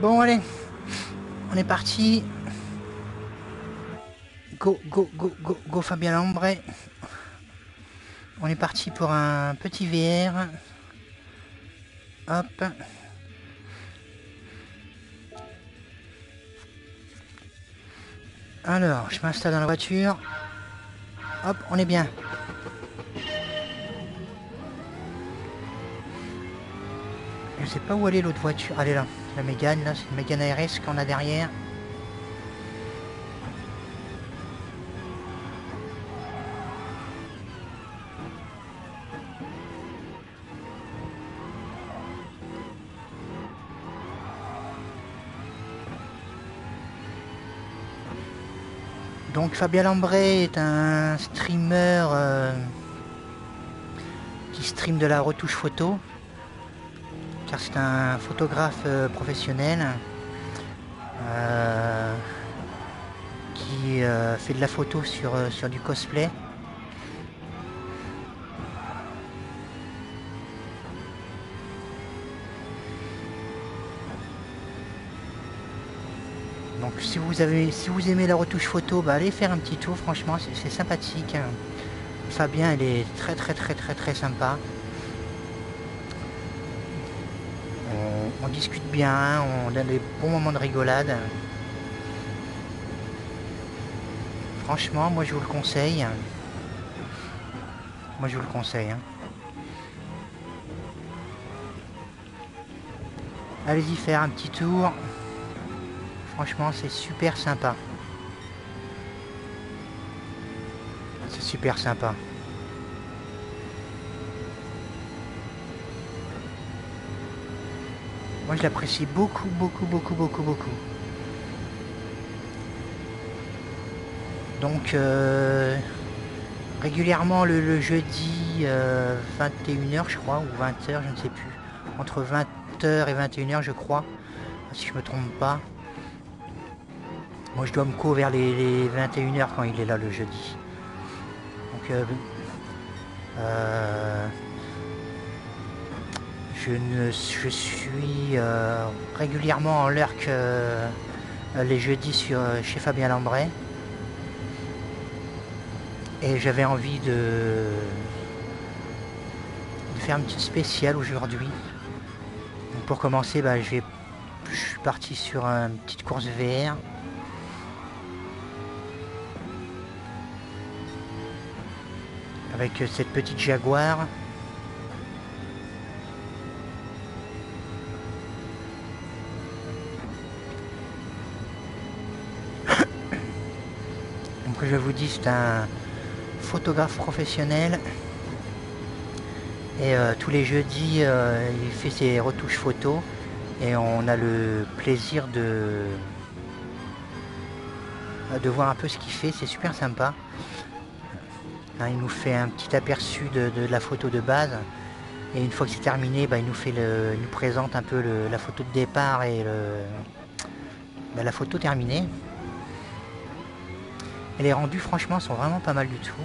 Bon, allez, on est parti. Go, go, go, go, go Fabien Lambré. On est parti pour un petit VR. Hop. Alors, je m'installe dans la voiture. Hop, on est bien. Je sais pas où aller l'autre voiture. Elle est là. La Mégane, là, c'est une Mégane ARS qu'on a derrière. Donc Fabien Lambré est un streamer qui stream de la retouche photo, car c'est un photographe professionnel qui fait de la photo sur du cosplay. Donc si vous aimez la retouche photo, bah, allez faire un petit tour, franchement c'est sympathique. Fabien il est très sympa. On discute bien, on a des bons moments de rigolade. Franchement, moi je vous le conseille. Moi je vous le conseille. Hein. Allez-y faire un petit tour. Franchement, c'est super sympa. C'est super sympa. Moi, je l'apprécie beaucoup. Donc, régulièrement le jeudi 21h, je crois, ou 20h, je ne sais plus. Entre 20h et 21h, je crois, si je me trompe pas. Moi, je dois me co vers les 21h quand il est là le jeudi. Donc, je suis régulièrement en lurk les jeudis chez Fabien Lambré. Et j'avais envie de faire une petite spéciale aujourd'hui. Pour commencer, bah, je suis parti sur une petite course VR. Avec cette petite Jaguar. Donc je vous dis, c'est un photographe professionnel. Et tous les jeudis, il fait ses retouches photos. Et on a le plaisir de voir un peu ce qu'il fait. C'est super sympa. Hein, il nous fait un petit aperçu de la photo de base. Et une fois que c'est terminé, bah, il nous présente un peu la photo de départ et la photo terminée. Et les rendus, franchement, sont vraiment pas mal du tout.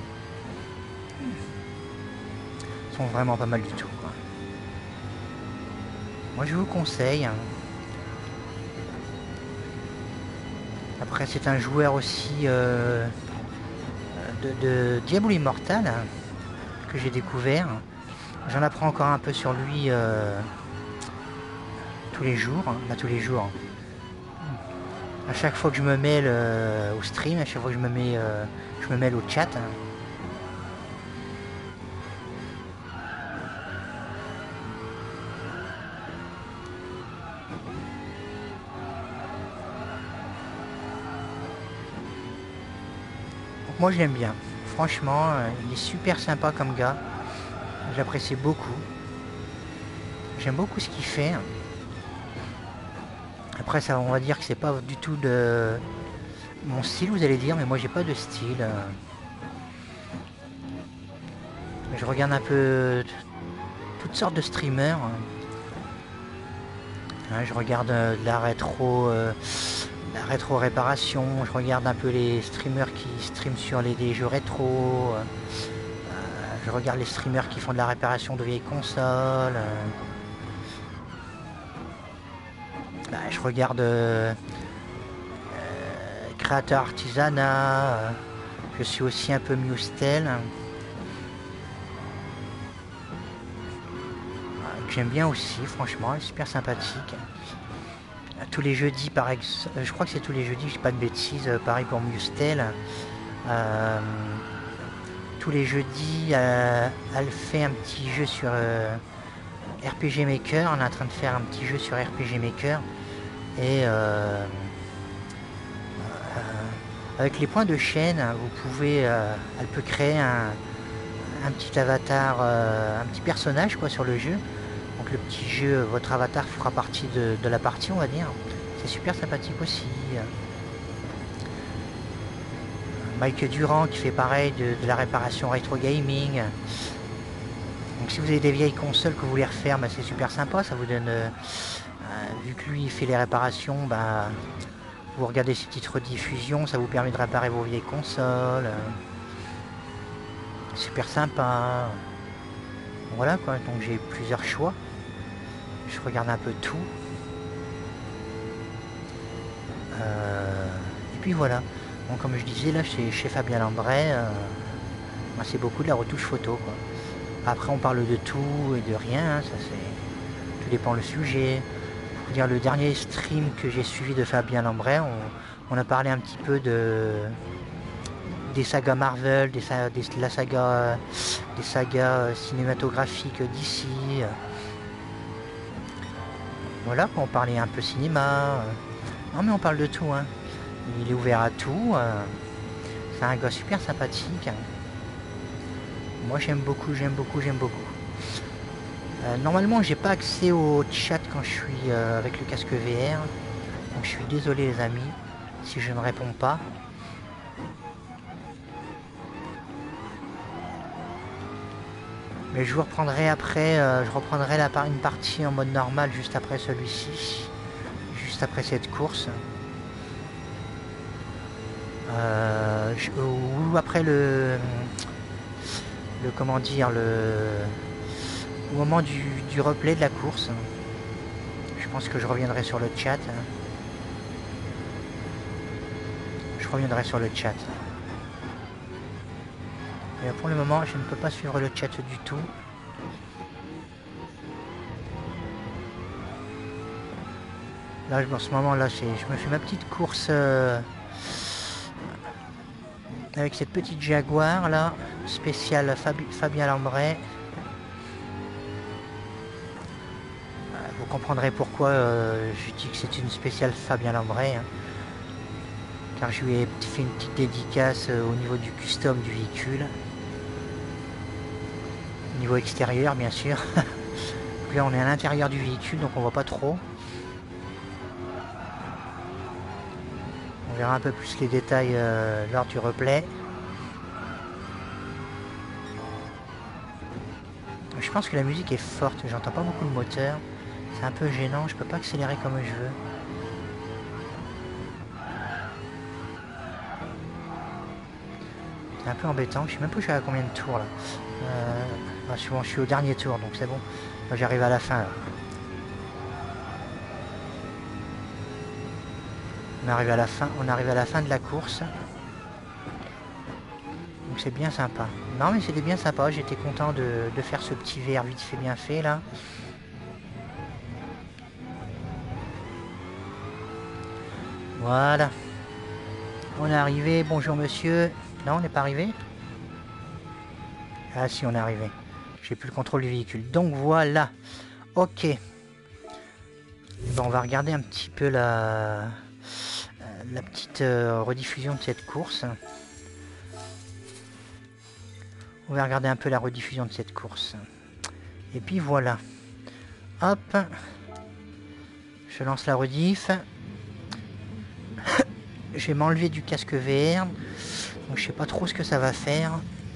Sont vraiment pas mal du tout, quoi. Moi, je vous conseille. Après, c'est un joueur aussi de Diablo Immortal que j'ai découvert. J'en apprends encore un peu sur lui tous les jours. Tous les jours. À chaque fois que je me mêle au stream, à chaque fois que je me mêle au chat. Donc moi je l'aime bien. Franchement, il est super sympa comme gars. J'apprécie beaucoup. J'aime beaucoup ce qu'il fait. Après ça, on va dire que c'est pas du tout de mon style, vous allez dire, mais moi j'ai pas de style. Je regarde un peu toutes sortes de streamers. Hein, je regarde de la rétro réparation, je regarde un peu les streamers qui streament sur des jeux rétro. Je regarde les streamers qui font de la réparation de vieilles consoles. Bah, je regarde créateur artisanat, je suis aussi un peu Mustel, que j'aime bien aussi, franchement, elle est super sympathique. Tous les jeudis, je crois que c'est tous les jeudis, je dis pas de bêtises, pareil pour Mustel. Tous les jeudis, elle fait un petit jeu sur RPG Maker. On est en train de faire un petit jeu sur RPG Maker. Et avec les points de chaîne, vous pouvez, elle peut créer un petit avatar, un petit personnage quoi sur le jeu. Donc le petit jeu, votre avatar fera partie de la partie, on va dire. C'est super sympathique aussi. Mike Durand qui fait pareil de la réparation rétro gaming. Donc si vous avez des vieilles consoles que vous voulez refaire, bah, c'est super sympa, ça vous donne, vu que lui il fait les réparations, bah, vous regardez ces petites rediffusions, ça vous permet de réparer vos vieilles consoles. Super sympa. Voilà quoi, donc j'ai plusieurs choix. Je regarde un peu tout. Et puis voilà. Bon, comme je disais, là chez Fabien Lambret, c'est beaucoup de la retouche photo quoi. Après on parle de tout et de rien, hein, ça c'est. Tout dépend le sujet. Faut dire, le dernier stream que j'ai suivi de Fabien Lambret, on a parlé un petit peu des sagas Marvel, des sagas cinématographiques d'ici. Voilà, on parlait un peu cinéma. Non mais on parle de tout, hein. Il est ouvert à tout. C'est un gars super sympathique. Moi j'aime beaucoup, j'aime beaucoup, j'aime beaucoup. Normalement j'ai pas accès au chat quand je suis avec le casque VR. Donc je suis désolé les amis si je ne réponds pas. Mais je vous reprendrai après, je reprendrai une partie en mode normal juste après celui-ci. Juste après cette course. Ou après comment dire, au moment du replay de la course. Je pense que je reviendrai sur le chat. Je reviendrai sur le chat. Et pour le moment, je ne peux pas suivre le chat du tout. Là, en ce moment, là, je me fais ma petite course avec cette petite Jaguar, là, spéciale Fabien Lambret. Vous comprendrez pourquoi je dis que c'est une spéciale Fabien Lambret. Hein, car je lui ai fait une petite dédicace au niveau du custom du véhicule. Niveau extérieur, bien sûr. Là, on est à l'intérieur du véhicule, donc on voit pas trop. On verra un peu plus les détails lors du replay. Je pense que la musique est forte, j'entends pas beaucoup le moteur. C'est un peu gênant, je peux pas accélérer comme je veux. C'est un peu embêtant, je sais même pas je suis à combien de tours là. Souvent je suis au dernier tour, donc c'est bon. J'arrive à la fin là. On arrive à la fin de la course. Donc c'est bien sympa. Non mais c'était bien sympa, j'étais content de faire ce petit VR vite fait bien fait là. Voilà. On est arrivé, bonjour monsieur. Non, on n'est pas arrivé. Ah si, on est arrivé. J'ai plus le contrôle du véhicule. Donc voilà. Ok. Bon, on va regarder un petit peu la petite rediffusion de cette course. On va regarder un peu la rediffusion de cette course. Et puis voilà. Hop. Je lance la rediff. Je vais m'enlever du casque VR. Donc je sais pas trop ce que ça va faire.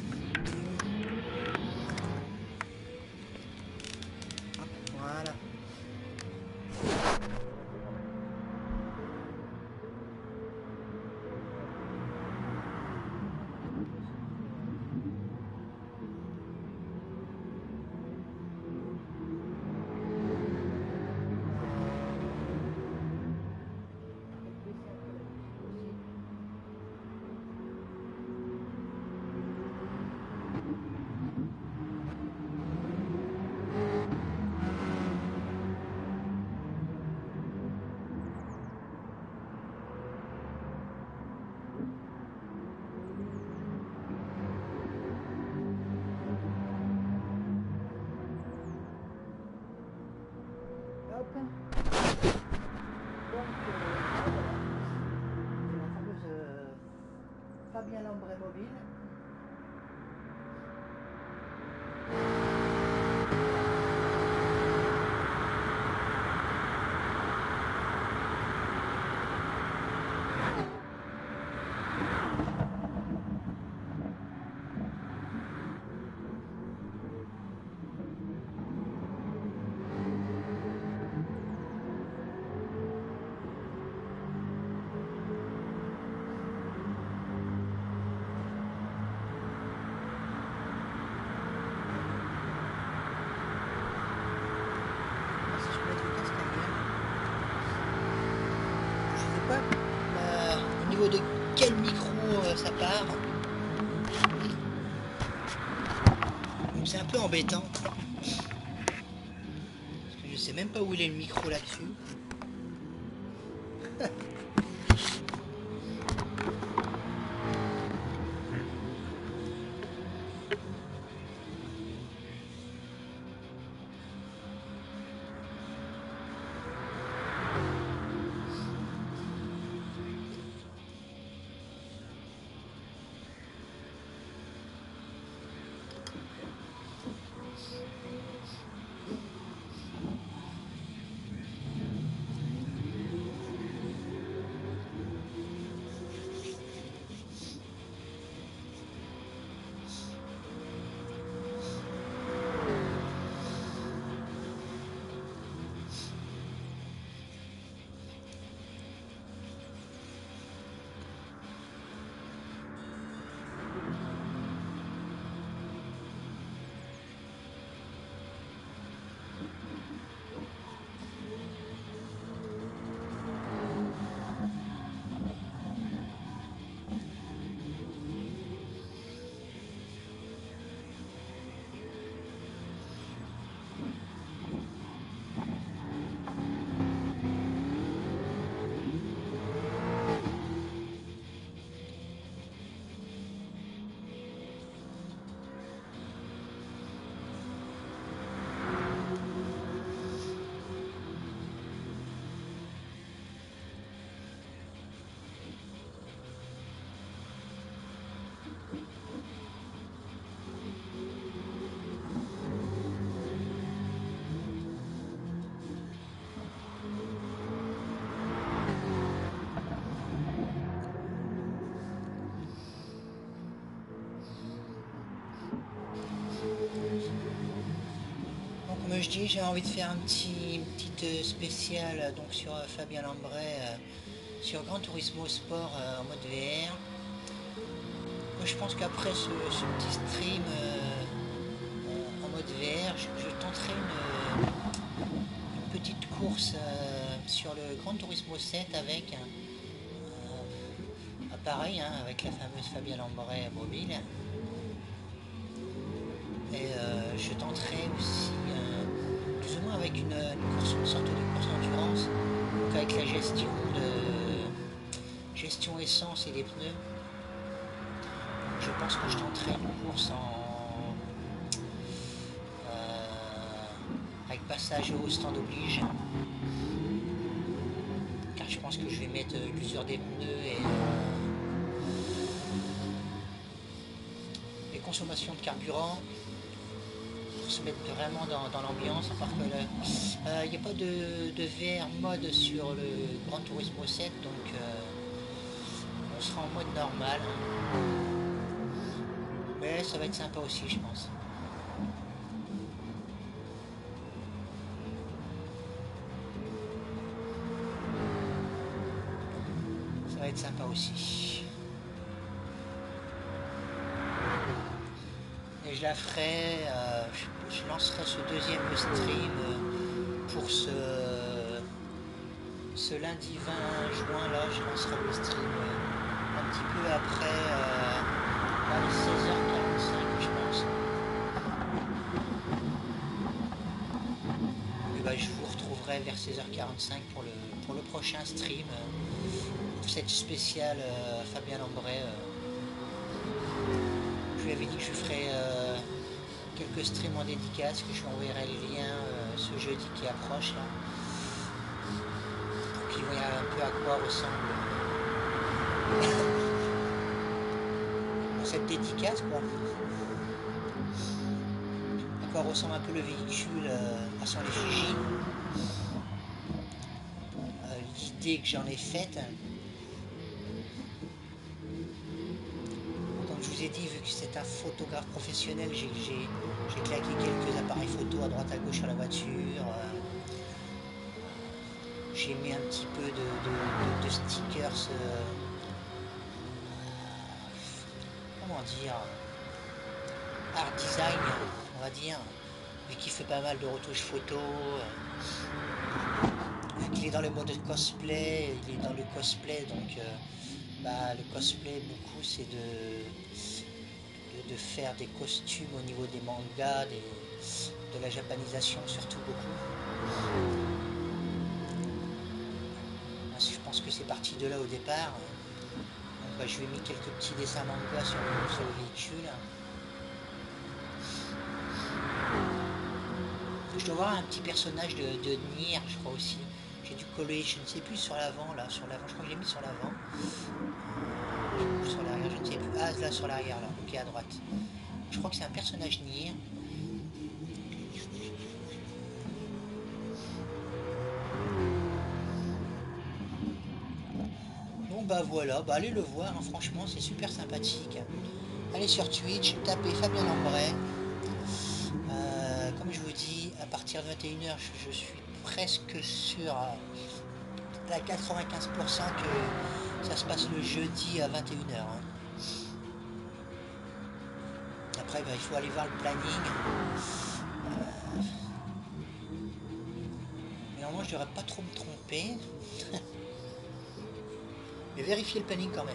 Voilà. Fabien Lambret mobile. Au niveau de quel micro ça part. Donc c'est un peu embêtant. Parce que je sais même pas où il est le micro là-dessus. Comme je dis, j'ai envie de faire une petite spéciale donc sur Fabien Lambret sur Gran Turismo Sport en mode VR. Moi, je pense qu'après ce petit stream en mode VR, je tenterai une petite course sur le Gran Turismo 7 avec pareil, hein, avec la fameuse Fabien Lambret mobile. Et je tenterai aussi plus ou moins avec une sorte de course d'endurance, donc avec la gestion essence et des pneus. Je pense que je tenterai une course avec passage au stand oblige, car je pense que je vais mettre l'usure des pneus et consommation de carburant pour se mettre vraiment dans l'ambiance. Par que il n'y a pas de VR mode sur le Gran Turismo 7, donc on sera en mode normal, mais ça va être sympa aussi, je pense. Ça va être sympa aussi. Et je la ferai, je lancerai ce deuxième stream pour ce lundi 20 juin. Là, je lancerai le stream un petit peu après, vers les 16h45, je pense. Et ben, je vous retrouverai vers 16h45 pour le prochain stream, pour cette spéciale Fabien Lambret. Je lui avais dit que je ferais quelques streams en dédicace, que je lui enverrai les liens ce jeudi qui approche là, pour qu'il voie un peu à quoi ressemble cette dédicace, quoi. À quoi ressemble un peu le véhicule à son effigie. L'idée que j'en ai faite. Comme je vous ai dit, vu que c'est un photographe professionnel, j'ai claqué quelques appareils photo à droite à gauche sur la voiture. J'ai mis un petit peu de stickers. Comment dire, art design, on va dire, vu qu'il fait pas mal de retouches photo, vu qu'il est dans le mode cosplay, il est dans le cosplay, donc le cosplay beaucoup c'est de faire des costumes au niveau des mangas, de la japanisation surtout beaucoup. Je pense que c'est parti de là au départ. Donc, je lui ai mis quelques petits dessins manga sur le véhicule. Je dois voir un petit personnage de Nier, je crois aussi. J'ai dû coller, je ne sais plus, sur l'avant, là, sur l'avant, je crois que je l'ai mis sur l'avant. Sur l'arrière, je ne sais plus. Ah, là, sur l'arrière, là, ok, à droite. Je crois que c'est un personnage Nier. Bon, bah voilà, bah allez le voir, hein, franchement, c'est super sympathique. Allez sur Twitch, tapez Fabien Lambret. Comme je vous dis, à partir de 21h, je suis presque sûr à 95% que ça se passe le jeudi à 21h. Hein. Après, il faut aller voir le planning. Mais normalement, je devrais pas trop me tromper. Mais vérifier le planning quand même.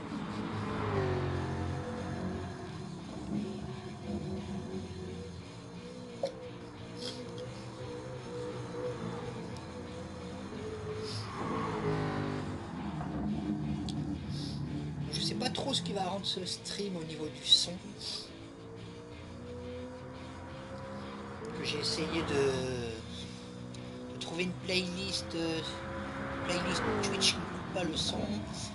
Je sais pas trop ce qui va rendre ce stream au niveau du son. Que j'ai essayé de trouver une playlist Twitch qui ne coupe pas le son.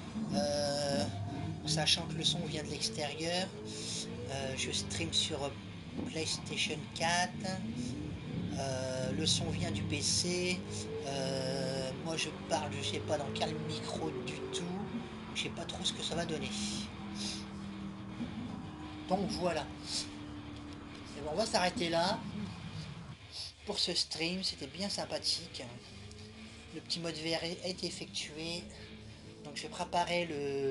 Sachant que le son vient de l'extérieur. Je stream sur PlayStation 4. Le son vient du PC. Moi je parle, je sais pas dans quel micro du tout. Je sais pas trop ce que ça va donner. Donc voilà. Et bon, on va s'arrêter là. Pour ce stream, c'était bien sympathique. Le petit mode VR est effectué. Donc je vais préparer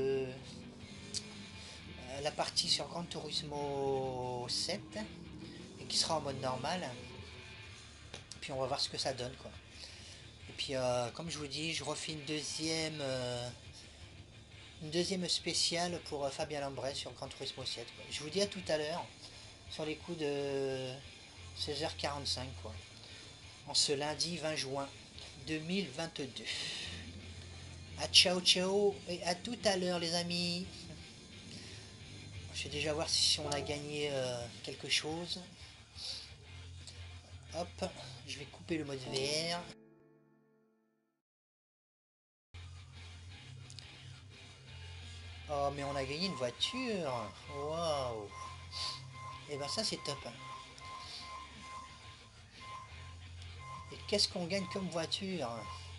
la partie sur Gran Turismo 7 et qui sera en mode normal. Puis on va voir ce que ça donne quoi. Et puis comme je vous dis, je refais une deuxième spéciale pour Fabien Lambret sur Gran Turismo 7 quoi. Je vous dis à tout à l'heure sur les coups de 16h45 quoi. En ce lundi 20 juin 2022. À ciao ciao et à tout à l'heure les amis. Je vais déjà voir si on a gagné quelque chose. Hop, je vais couper le mode VR. Oh mais on a gagné une voiture. Waouh. Et ben ça c'est top. Et qu'est-ce qu'on gagne comme voiture?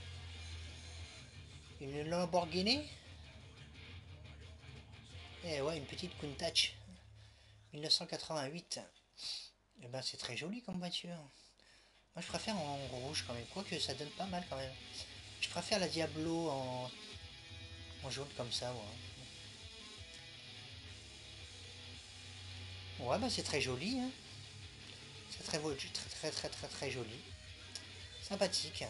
Une Lamborghini? Eh ouais, une petite Countach 1988. Et ben c'est très joli comme voiture. Moi je préfère en rouge quand même, quoique ça donne pas mal quand même. Je préfère la Diablo en jaune comme ça, moi. Ouais, bah c'est très joli, hein. C'est très joli. Sympathique.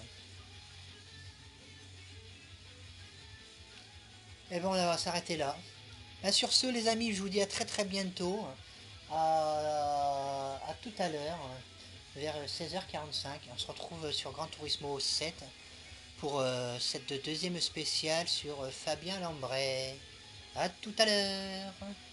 Et ben on va s'arrêter là. Bah, sur ce les amis, je vous dis à très bientôt. À tout à l'heure, vers 16h45. On se retrouve sur Gran Turismo 7 pour cette deuxième spéciale sur Fabien Lambret. À tout à l'heure.